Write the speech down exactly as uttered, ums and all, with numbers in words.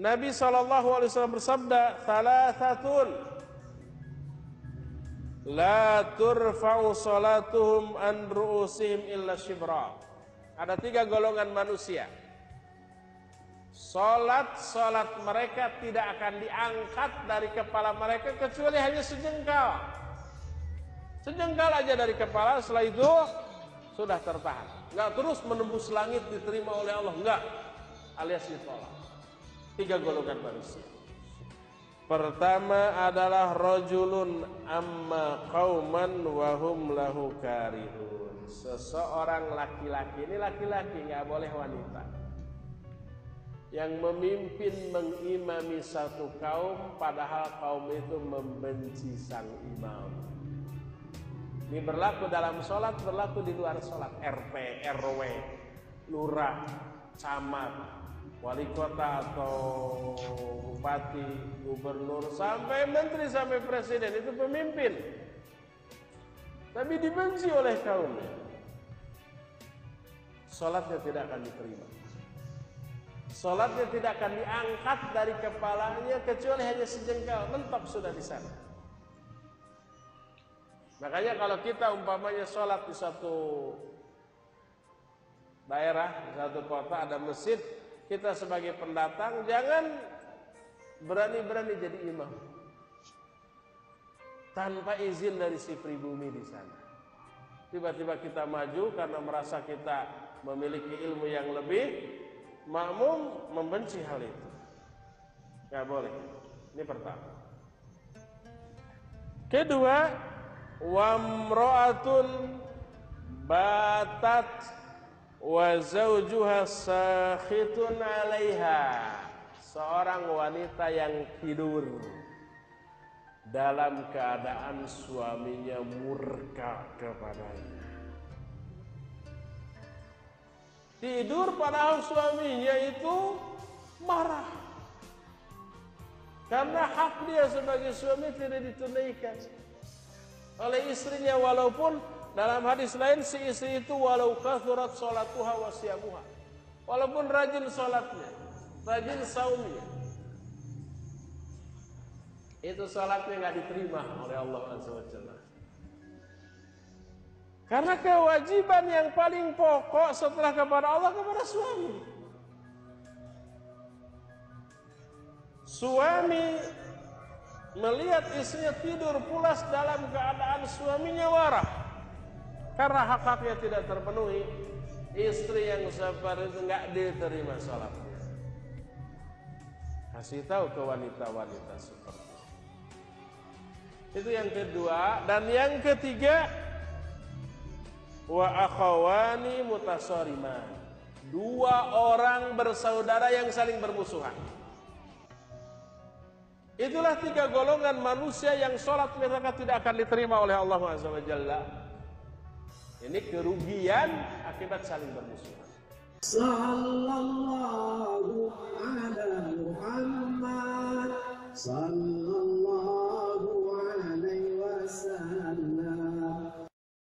Nabi shallallahu alaihi wasallam bersabda, "Thalathatun la turfa'u salatuhum an ru'usihim illa shibra." Ada tiga golongan manusia, Salat-salat mereka tidak akan diangkat dari kepala mereka kecuali hanya sejengkal. Sejengkal aja dari kepala, setelah itu sudah tertahan. Enggak terus menembus langit diterima oleh Allah, enggak. Alias ditolak. Tiga golongan manusia. Pertama adalah rajulun amma qauman wa hum lahu karihun. Seseorang laki-laki, ini laki-laki, enggak boleh wanita, yang memimpin mengimami satu kaum padahal kaum itu membenci sang imam. Ini berlaku dalam sholat, berlaku di luar sholat. R T, R W, lurah, camat, wali kota atau bupati, gubernur, sampai menteri, sampai presiden, itu pemimpin, tapi dibenci oleh kaumnya. Sholatnya tidak akan diterima. Salatnya tidak akan diangkat dari kepalanya kecuali hanya sejengkal, mentok sudah di sana. Makanya kalau kita umpamanya salat di satu daerah, di satu kota ada masjid, kita sebagai pendatang jangan berani-berani jadi imam tanpa izin dari si pribumi di sana. Tiba-tiba kita maju karena merasa kita memiliki ilmu yang lebih, makmum membenci hal itu. Gak boleh. Ini pertama. Kedua, wamro'atun batat wa zawjuha sakhitun 'alaiha. Seorang wanita yang tidur dalam keadaan suaminya murka kepadanya. Tidur padahal suaminya itu marah karena hak dia sebagai suami tidak ditunaikan oleh istrinya, walaupun dalam hadis lain si istri itu walau kathurat sholatuha wa siyamuha, walaupun rajin sholatnya, rajin saumnya, itu sholatnya nggak diterima oleh Allah Azza wa Jalla. Karena kewajiban yang paling pokok setelah kepada Allah kepada suami. Suami melihat istrinya tidur pulas dalam keadaan suaminya marah karena hak-haknya tidak terpenuhi, istri yang sabar itu nggak diterima salatnya. Kasih tahu ke wanita-wanita seperti itu. Itu yang kedua. Dan yang ketiga, wa akhawani mutasariman, dua orang bersaudara yang saling bermusuhan. Itulah tiga golongan manusia yang sholat mereka tidak akan diterima oleh Allah Azza wa Jalla. Ini kerugian akibat saling bermusuhan. Sallallahu ala Muhammad sallallahu